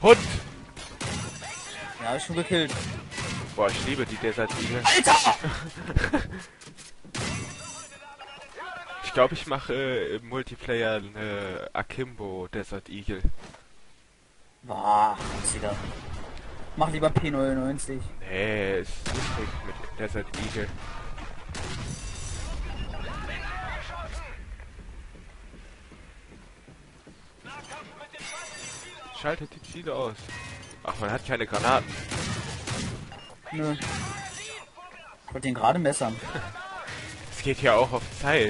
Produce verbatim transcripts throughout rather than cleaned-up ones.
Hund! Ja, ist schon gekillt. Boah, ich liebe die Desert Eagle. Alter! Ich glaube, ich mache äh, im Multiplayer eine Akimbo Desert Eagle. Boah, was wieder. Mach lieber P neunundneunzig. Nee, ist lustig mit Desert Eagle. Schaltet die Ziele aus. Ach, man hat keine Granaten. Nö. Ich wollte den gerade messern. Es geht ja auch auf Zeit.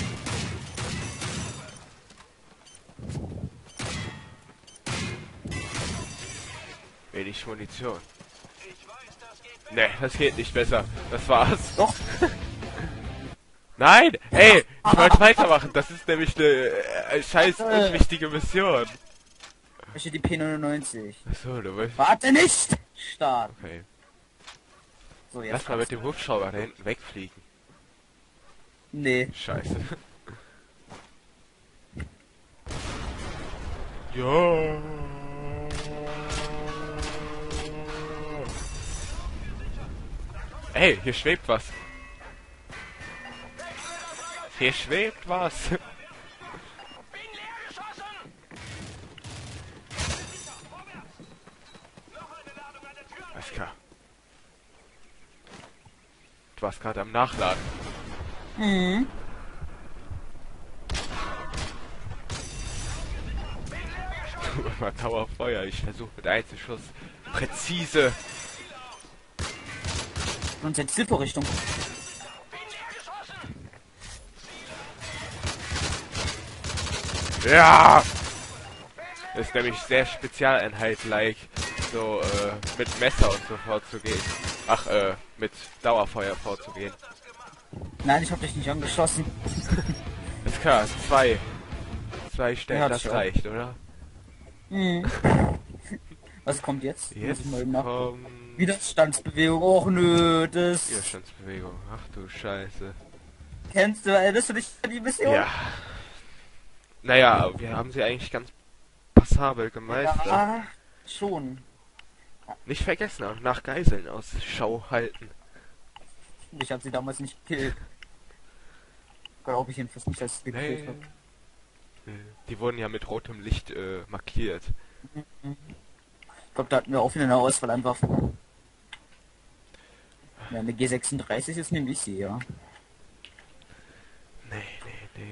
Wenig Munition. Ne, das geht nicht besser. Das war's. Doch. Nein! Ey, ich wollte weitermachen. Das ist nämlich eine äh, scheiß unwichtige Mission. Ich möchte die P neunundneunzig. Achso, du willst... Warte nicht! Start. Okay. So, jetzt Lass mal mit dem Hubschrauber da hinten wegfliegen. Nee. Scheiße. Ja. Ey, hier schwebt was. Hier schwebt was. Alles klar. Du warst gerade am Nachladen. Mhm. Immer Dauerfeuer. Ich versuche mit Einzelschuss präzise. Und jetzt Zielvorrichtung. Ja! Das ist nämlich sehr Spezialeinheit-like, so äh, mit Messer und so vorzugehen. Ach, äh, mit Dauerfeuer vorzugehen. Nein, ich hab dich nicht angeschossen. Ist klar, zwei. Zwei Stellen, Ja, das ich auch. reicht, oder? Mhm. Was kommt jetzt? Muss Jetzt ich mal eben nachgucken. kommt... Widerstandsbewegung. Och nö, das... Widerstandsbewegung. Ach du Scheiße. Kennst du, erinnerst du dich an die Mission? Ja. Naja, wir haben sie eigentlich ganz passabel gemeistert. Ja, schon. Nicht vergessen, auch nach Geiseln Ausschau halten. Ich habe sie damals nicht gekillt. Glaube ich jedenfalls nicht, dass ich sie gekillt Nee. habe. Die wurden ja mit rotem Licht äh, markiert. Ich glaube, da hatten wir auch wieder eine Auswahl an Waffen. Ja, eine G sechsunddreißig ist nämlich sie, ja. Nee, nee, nee.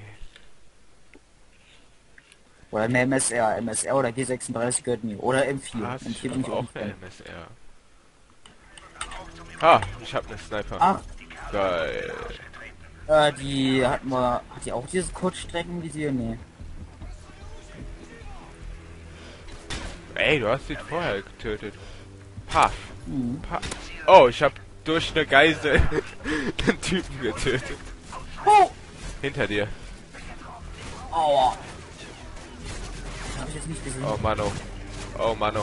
Oder eine M S R. M S R oder G sechsunddreißig gehört mir. Oder M vier. Ah, M ich vier bin ich auch auch eine Fan. M S R. Ah, ich hab eine Sniper. Ach, Geil. äh, die hatten wir... Hat die auch diese Kurzstrecken wie sie? Nee. Ey, du hast sie vorher getötet. Paf. Mhm. Paf. Oh, ich hab durch eine Geisel den Typen getötet. Oh! Hinter dir. Aua! Das hab ich jetzt nicht gesehen. Oh Mano. Oh Mano.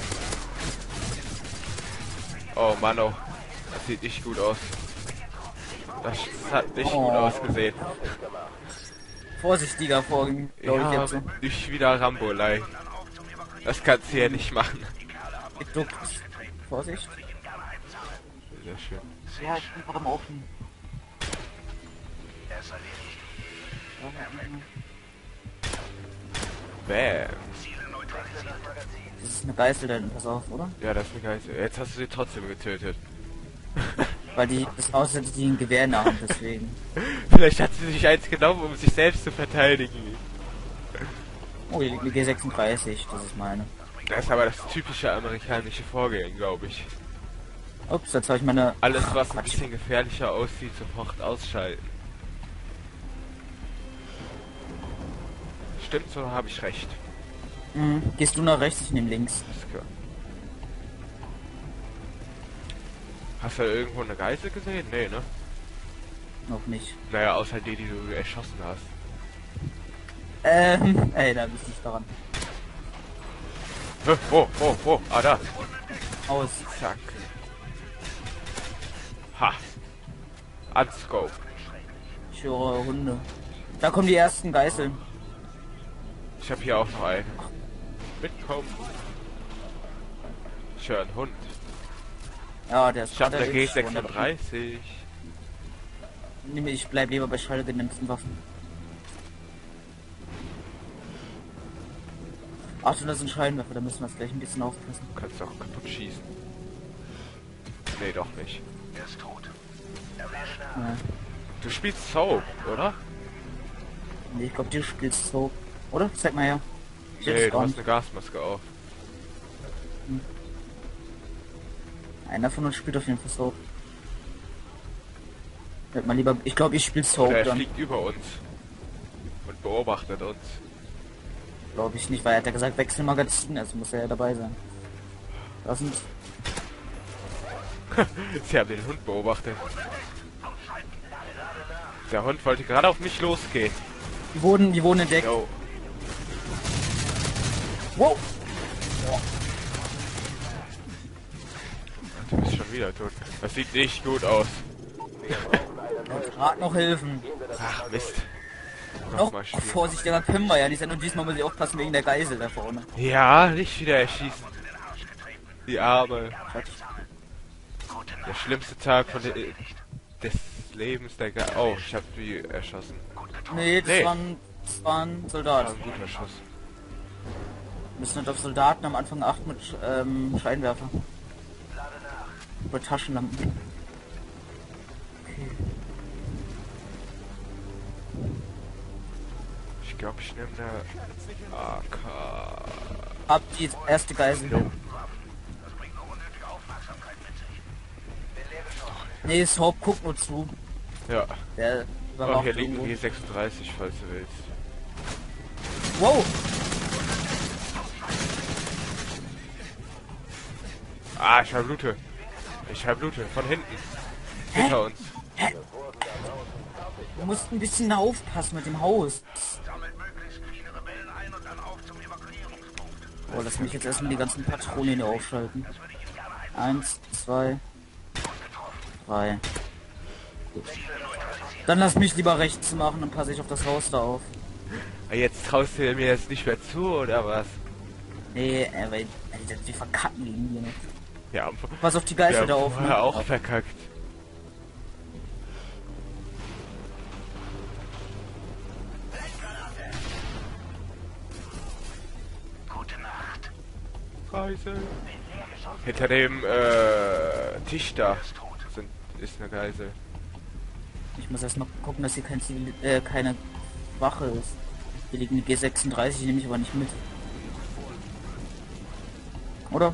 Oh Mano. Das sieht nicht gut aus. Das hat nicht Oh. gut ausgesehen. Vorsichtiger vorgehen, glaube ich Ja, jetzt so. nicht wieder Rambo-like. Das kannst du ja nicht machen. Geduckt. Vorsicht. Sehr schön. Ja, ich bin gerade am Offen. Bäm. Das ist eine Geißel da hinten, pass auf, oder? Ja, das ist eine Geißel. Jetzt hast du sie trotzdem getötet. Weil die das aussieht, die ein Gewehr in der Hand, deswegen. Vielleicht hat sie sich eins genommen, um sich selbst zu verteidigen. Oh, hier liegt eine G sechsunddreißig, das ist meine. Das ist aber das typische amerikanische Vorgehen, glaube ich. Ups, jetzt habe ich meine... Alles, was ein Quatsch. bisschen gefährlicher aussieht, sofort ausschalten. Stimmt, so habe ich recht. Mhm. Gehst du nach rechts, ich nehme links. Ist klar. Hast du irgendwo eine Geisel gesehen? Nee, ne? Noch nicht. Naja, außer die, die du erschossen hast. Ähm, ey, da bist du nicht daran. Hä? Wo, wo, wo? Ah, da. Aus. Zack. Ha. Unscope. Ich höre Hunde. Da kommen die ersten Geißeln. Ich habe hier auch noch einen. Mitkommen. Ich höre einen Hund. Ja, der ist Ich habe gerade eine G erwischt worden, aber- sechsunddreißig. Nee, ich bleib lieber bei schallgedämpften Waffen. Achtung, das ist ein Scheinwerfer, da müssen wir jetzt gleich ein bisschen aufpassen. Du kannst auch kaputt schießen. Nee, doch nicht. Ja. Du spielst Soap, oder? Nee, ich glaube, du spielst so. Oder? Zeig mal her. Ich hätte Nee, es du auch hast nicht. eine Gasmaske auf. Einer von uns spielt auf jeden Fall so. Hört mal lieber. Ich glaube, ich spiele so Oder er dann. fliegt über uns. Und beobachtet uns. Glaube ich nicht, weil er hat ja gesagt, Wechselmagazin, also muss er ja dabei sein. Das sind. Sie haben den Hund beobachtet. Der Hund wollte gerade auf mich losgehen. Die wurden, die wurden entdeckt. Yo. Wow! Du bist schon wieder tot. Das sieht nicht gut aus. Gerade noch helfen. Ach, Mist. Noch Nochmal spielen. Vorsicht, der können wir ja nicht sein und diesmal muss ich aufpassen wegen der Geisel da vorne. Ja, nicht wieder erschießen. Die Arme. Der schlimmste Tag von de des Lebens der Ge Oh, ich hab die erschossen. Nee, das Nee. waren, das waren Das Soldaten. war ein guter Schuss. Wir müssen halt auf Soldaten am Anfang achten mit ähm, Scheinwerfer. Oder Taschenlampen. Okay. Ich glaube, ich nehme eine A K. Hab die erste Geisel. Jo. Nee, Soap guckt nur zu. Ja. Der Oh, überwacht hier liegt irgendwo. ein G sechsunddreißig, falls du willst. Wow! Ah, ich habe Blute. Ich habe Blute. Von hinten. Hinter uns. Du musst ein bisschen aufpassen mit dem Haus. Oh, lass mich jetzt erstmal die ganzen Patronen hier aufschalten. Eins, zwei, drei. Gut. Dann lass mich lieber rechts machen und passe ich auf das Haus da auf. Ah, jetzt traust du mir jetzt nicht mehr zu, oder was? Nee, äh, weil Alter, die verkacken gegen hier nicht. Ja, Pass auf die Geißel ja da auf. vorher Ne? auch verkackt. Geisel. Hinter dem äh, Tisch da sind, ist eine Geisel. Ich muss erst mal gucken, dass hier kein Zivil äh, keine Wache ist. Hier liegt eine G sechsunddreißig, die nehme ich aber nicht mit. Oder?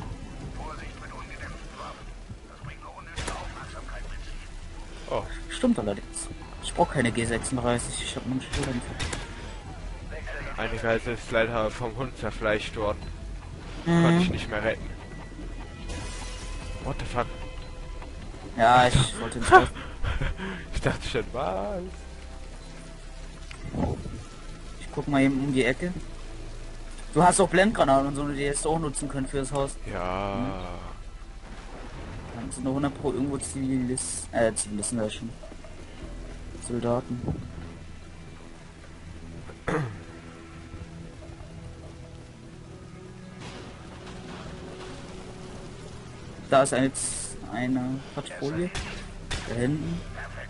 Oh, Stimmt allerdings. Ich brauche keine G sechsunddreißig, ich habe meinen Schild einfach. eine Geisel ist leider vom Hund zerfleischt worden. Konnte ich nicht mehr retten. What the fuck? Ja, ich wollte nicht helfen. Ich dachte schon, was? Ich guck mal eben um die Ecke. Du hast auch Blendgranaten und so, die hättest du auch nutzen können für das Haus. Ja. Dann sind nur hundert pro irgendwo Zivilisten, äh, Zivilisten da schon. Soldaten. Da ist eine, Z- eine Patrouille. Da hinten.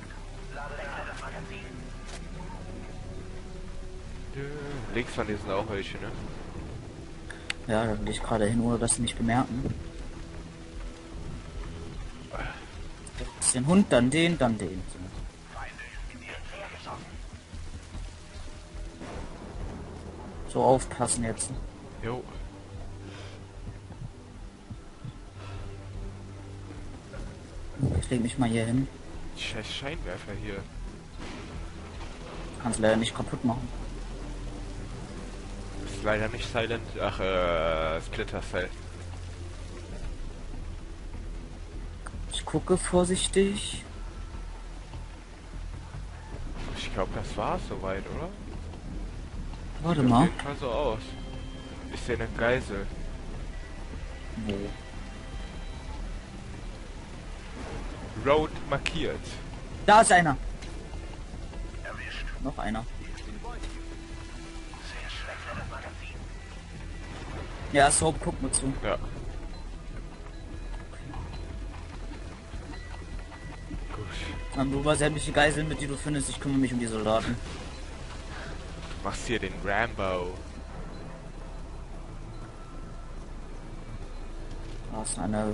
Links von dir sind auch welche, ne? Ja, da will ich gerade hin, ohne dass sie mich bemerken. Jetzt den Hund, dann den, dann den. So. So aufpassen jetzt. Jo. Ich leg mich mal hier hin. Die scheiß Scheinwerfer hier. Kann's leider nicht kaputt machen. Ist leider nicht Silent. Ach, äh, Splinter Cell. Ich gucke vorsichtig. Ich glaube, das war's soweit, oder? Warte Sieht mal. auf jeden Fall so aus. Ich sehe eine Geisel. Wo? Road markiert. Da ist einer. Noch einer. Ja, Soap, guck mal zu. Ja. Ähm, du übersetzt sämtliche Geiseln mit, die du findest. Ich kümmere mich um die Soldaten. Du machst hier den Rambo. Da ist eine...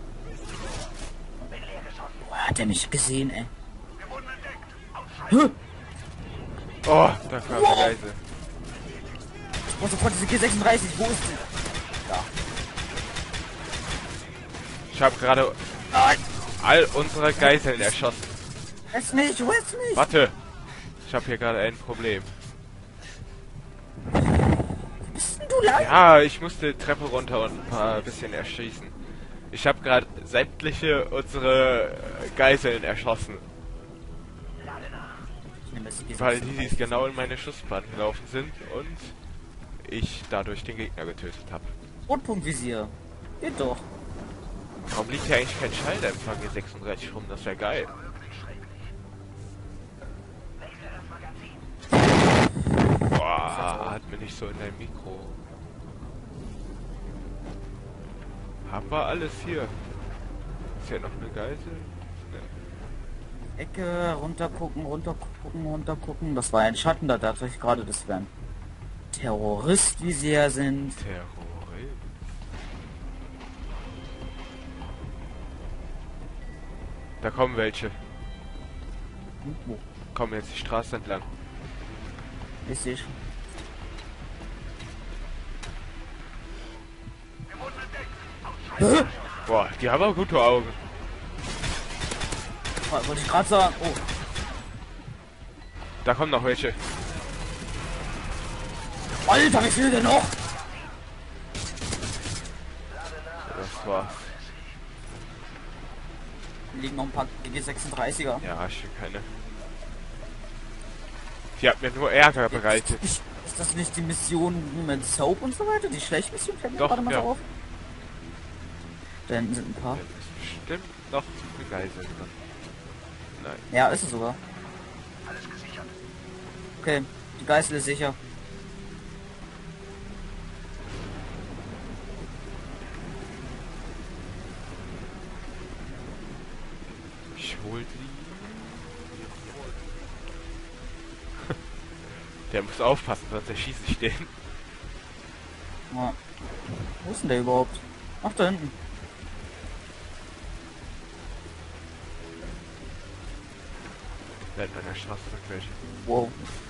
Boah, hat der mich gesehen, ey? Huh? Oh, da kam der Geisel. Ich brauche sofort diese G sechsunddreißig. Wo ist sie? Da. Ich habe gerade all unsere Geiseln erschossen. Es nicht, wo ist nicht? Warte. Ich habe hier gerade ein Problem. Bist denn du lang? Ja, ich musste Treppe runter und ein paar bisschen erschießen. Ich habe gerade sämtliche unsere Geiseln erschossen. Weil die genau in meine Schussbahn gelaufen sind und ich dadurch den Gegner getötet habe. Rotpunktvisier. Geht doch. Warum liegt hier eigentlich kein Schalldämpfer G sechsunddreißig rum? Das wäre geil. Boah, hat mir nicht so in dein Mikro. Haben wir alles hier? Ist hier noch eine Geisel? Ne. Ecke, runtergucken, runtergucken, runtergucken. Das war ein Schatten, da dachte ich gerade, das wären Terrorist, wie sie ja sind. Terrorist. Da kommen welche. Hm, wo? Kommen jetzt die Straße entlang. Ich sehe schon. Boah, die haben auch gute Augen. Wollte ich gerade sagen. Oh. Da kommen noch welche. Alter, wie viel denn noch? Das war's. Hier liegen noch ein paar G sechsunddreißiger. Ja, ich will keine. Die hat mir nur Ärger bereitet. Ist, ist das nicht die Mission mit Soap und so weiter? Die Schlechtmission fällt mir Doch, gerade mal ja. so auf. Da hinten sind ein paar. Da ist bestimmt noch eine Geisel drin. Nein. Ja, ist es sogar. Okay, die Geißel ist sicher. Ich hol die. Der muss aufpassen, sonst erschieße ich den. Ja. Wo ist denn der überhaupt? Ach, da hinten. Werden an der Straße sind welche. Wow.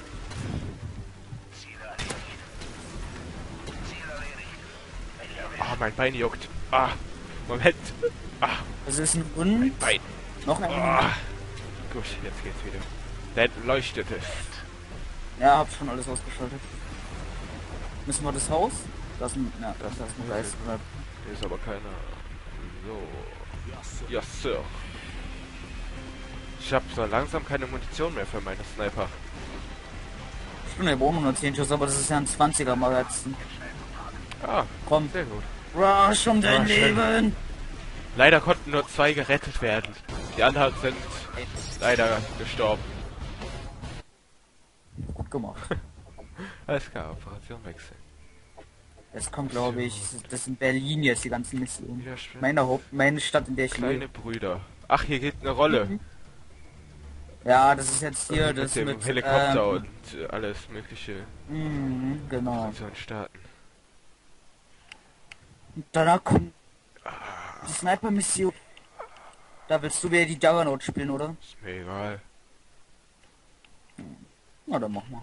Ah, mein Bein juckt. Ah, Moment. Ah, Das ist ein Hund. Bein. Noch ein Ah. Hund. Gut, jetzt geht's wieder. Da hinten leuchtet es. Ja, hab schon alles ausgeschaltet. Müssen wir das Haus? Das ist ein, ja, das, das ist ein Geist. Hier ist aber keiner. So. Ja, Sir. Ich habe so langsam keine Munition mehr für meine Sniper. Ich bin ja wohl nur zehn Schuss, aber das ist ja ein zwanziger Magazin. Ah, Komm. sehr gut. Rush um dein Ah, schön. Leben! Leider konnten nur zwei gerettet werden. Die anderen sind leider gestorben. Gut gemacht. Alles klar, Operation wechseln. Es kommt, glaube ich, das ist in Berlin jetzt die ganzen Missionen. Widerstand. Meine Haupt, meine Stadt, in der ich Kleine lebe. Brüder. Ach, hier geht eine Rolle. Mhm. Ja, das ist jetzt hier mit das dem mit Helikopter ähm, und äh, alles mögliche. mh, genau. Operation starten. Und danach kommt die Sniper-Mission. Da willst du wieder die Juggernaut spielen, oder? Ist mir egal. Na, dann mach mal.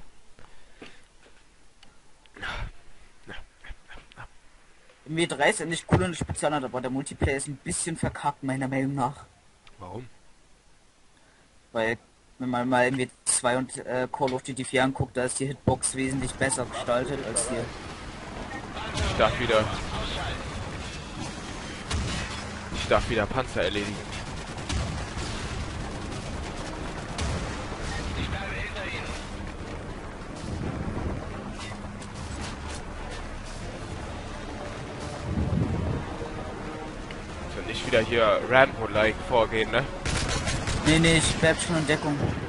M W drei ist endlich cool und Spezialheit, aber der Multiplayer ist ein bisschen verkackt, meiner Meinung nach. Warum? Weil, wenn man mal M W zwei und äh, Call of Duty vier anguckt, da ist die Hitbox wesentlich besser gestaltet als hier. Ich darf wieder. Ich darf wieder Panzer erledigen. So, nicht wieder hier Rambo-like vorgehen, ne? Nee, nee, ich bleib schon in Deckung.